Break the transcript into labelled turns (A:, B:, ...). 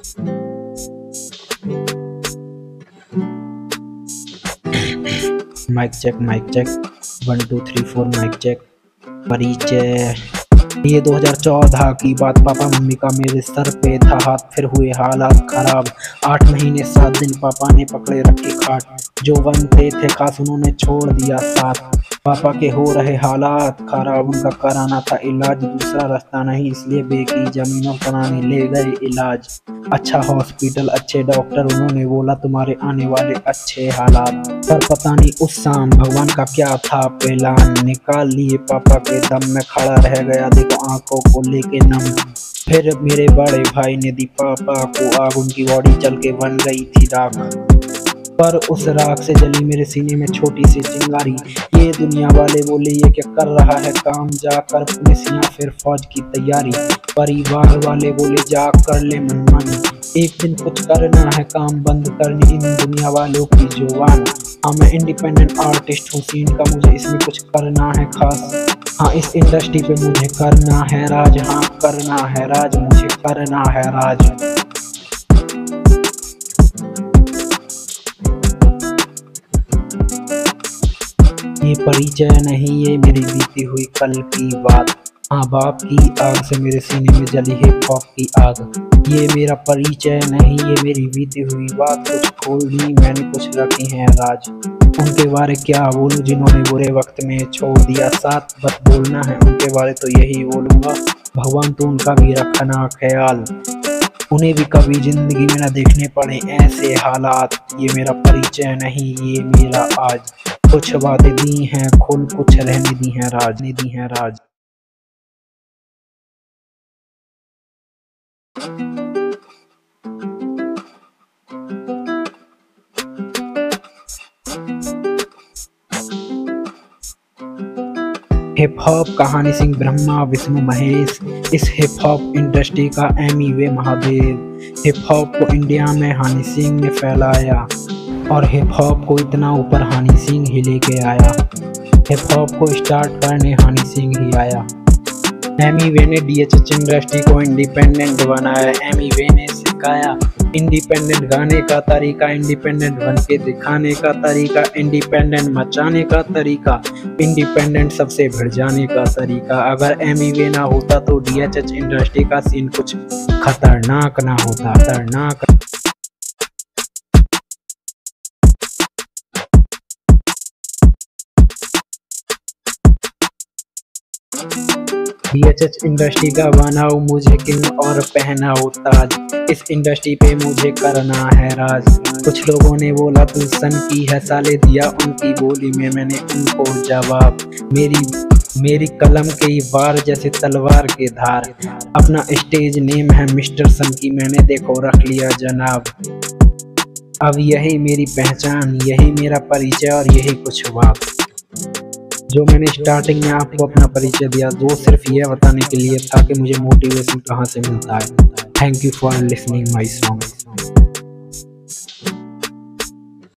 A: Mic check 1 2 3 4 mic check. परिचय। ये 2014 की बात, पापा मम्मी का मेरे सर पे था हाथ, फिर हुए हालात खराब। 8 महीने 7 दिन पापा ने पकड़े रखे खाट, जो बनते थे खास उन्होंने छोड़ दिया साथ। पापा के हो रहे हालात खराब, उनका कराना था इलाज, दूसरा रास्ता नहीं इसलिए बेकी जमीनों कराने ले गए इलाज। अच्छा हॉस्पिटल अच्छे डॉक्टर, उन्होंने बोला तुम्हारे आने वाले अच्छे हालात। पर पता नहीं उस शाम भगवान का क्या था प्लान, निकाल लिए पापा के दम में खड़ा रह गया देखो आंखों को लेके नम। फिर मेरे बड़े भाई ने दी पापा को आग, उनकी बॉडी जल के बन गई थी राख। पर उस राख से जली मेरे सीने में छोटी सी चिंगारी। ये दुनिया वाले बोले ये क्या कर रहा है काम, जाकर पुलिस या फिर फौज की तैयारी। परिवार वाले बोले जा कर ले मनमानी, एक दिन कुछ करना है काम बंद करनी इन दुनिया वालों की जुबान। हाँ मैं इंडिपेंडेंट आर्टिस्ट हूँ, सीन का मुझे इसमें कुछ करना है खास। हाँ इस इंडस्ट्री पे मुझे करना है राज, हाँ करना है राज, मुझे करना है राज। ये परिचय नहीं ये मेरी बीती हुई कल की बात, हाँ बाप की आग से मेरे सीने में जली हिप हॉप की आग। ये मेरा परिचय नहीं ये मेरी बीती हुई बात, कुछ खोल दी मैंने कुछ रखी हैं राज। उनके बारे क्या बोलूं जिन्होंने बुरे वक्त में छोड़ दिया साथ, बस बोलना है उनके बारे तो यही बोलूंगा, भगवान तो उनका भी रखना ख्याल, उन्हें भी कभी जिंदगी में न देखने पड़े ऐसे हालात। ये मेरा परिचय नहीं ये मेरा आज, कुछ बातें दी हैं खुल कुछ रहने दी हैं राज। हिप हॉप कहानी सिंह ब्रह्मा विष्णु महेश, इस हिप हॉप इंडस्ट्री का एमिवे महादेव। हिप हॉप को इंडिया में हनी सिंह ने फैलाया, और हिप हॉप को इतना ऊपर हनी सिंह ही लेके आया। हिप हॉप को स्टार्ट करने हनी सिंह ही आया। एमिवे ने डीएचएच इंडस्ट्री को इंडिपेंडेंट बनाया, एमिवे ने सिखाया इंडिपेंडेंट गाने का तरीका, इंडिपेंडेंट बन के दिखाने का तरीका, इंडिपेंडेंट मचाने का तरीका, इंडिपेंडेंट सबसे भिड़ जाने का तरीका। अगर एमिवे ना होता तो डीएचएच इंडस्ट्री का सीन कुछ खतरनाक ना होता, खतरनाक। डीएचएच इंडस्ट्री का बनाओ मुझे किंग और पहनाओ ताज, इस इंडस्ट्री पे मुझे करना है राज। कुछ लोगों ने बोला तू सन की है साले, दिया उनकी बोली में मैंने उनको जवाब। मेरी कलम के वार जैसे तलवार के धार, अपना स्टेज नेम है मिस्टर सन की, मैंने देखो रख लिया जनाब। अब यही मेरी पहचान, यही मेरा परिचय और यही कुछ बात जो मैंने स्टार्टिंग में आपको अपना परिचय दिया, वो सिर्फ ये बताने के लिए था कि मुझे मोटिवेशन कहाँ से मिलता है। Thank you for listening my song.